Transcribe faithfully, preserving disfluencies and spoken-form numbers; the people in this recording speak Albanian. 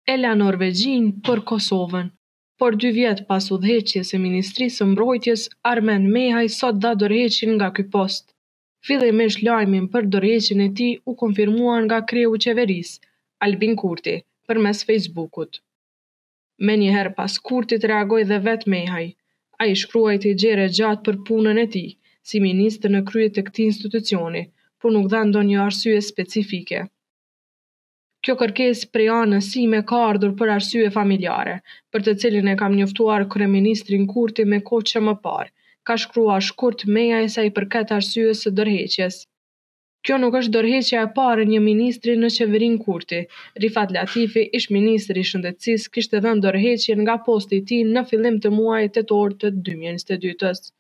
e la Norvegjin për Kosovën. Por dy vjet pas udhëheqjes së Ministrisë së Mbrojtjes, Armen Mehaj sot dha dorëheqjen nga ky post. Fillimisht lajmin për dorëheqjen e tij u konfirmua nga kreu i qeverisë, Albin Kurti, përmes Facebookut. Menjëherë pas Kurtit reagoi dhe vetë Mehaj. Ai shkruaj të gjere gjatë për punën e tij, si ministër në krye të këtij institucioni, por nuk dha ndonjë arsye specifike. Kjo kërkesë prej anës sime ka ardhur për arsye familjare, për të cilin e kam njoftuar kryeministrin Kurti me kohë që më parë, ka shkruar shkurt Mehaj sa i përket arsyes së dorëheqjes. Kjo nuk është dorëheqja e parë e një ministri në qeverinë Kurti. Rifat Latifi, ish ministri i shëndetësisë, kishte dhënë dorëheqjen nga posti i tij në fillim të muajit tetor të dy mijë e njëzet e dytës.